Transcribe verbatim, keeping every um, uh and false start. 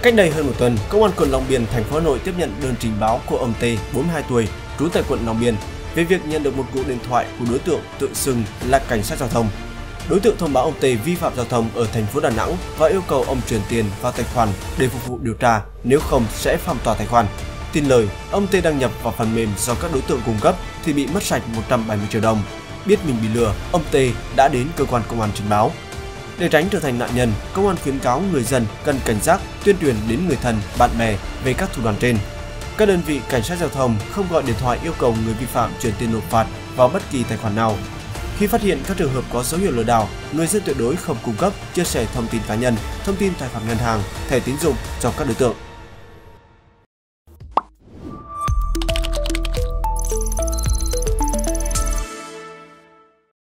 Cách đây hơn một tuần, Công an quận Long Biên, thành phố Hà Nội tiếp nhận đơn trình báo của ông T, bốn mươi hai tuổi, trú tại quận Long Biên, về việc nhận được một cuộc điện thoại của đối tượng tự xưng là cảnh sát giao thông. Đối tượng thông báo ông T vi phạm giao thông ở thành phố Đà Nẵng và yêu cầu ông chuyển tiền vào tài khoản để phục vụ điều tra, nếu không sẽ phong tỏa tài khoản. Tin lời, ông T đăng nhập vào phần mềm do các đối tượng cung cấp thì bị mất sạch một trăm bảy mươi triệu đồng. Biết mình bị lừa, ông T đã đến cơ quan công an trình báo. Để tránh trở thành nạn nhân, công an khuyến cáo người dân cần cảnh giác, tuyên truyền đến người thân, bạn bè về các thủ đoạn trên. Các đơn vị cảnh sát giao thông không gọi điện thoại yêu cầu người vi phạm chuyển tiền nộp phạt vào bất kỳ tài khoản nào. Khi phát hiện các trường hợp có dấu hiệu lừa đảo, người dân tuyệt đối không cung cấp, chia sẻ thông tin cá nhân, thông tin tài khoản ngân hàng, thẻ tín dụng cho các đối tượng.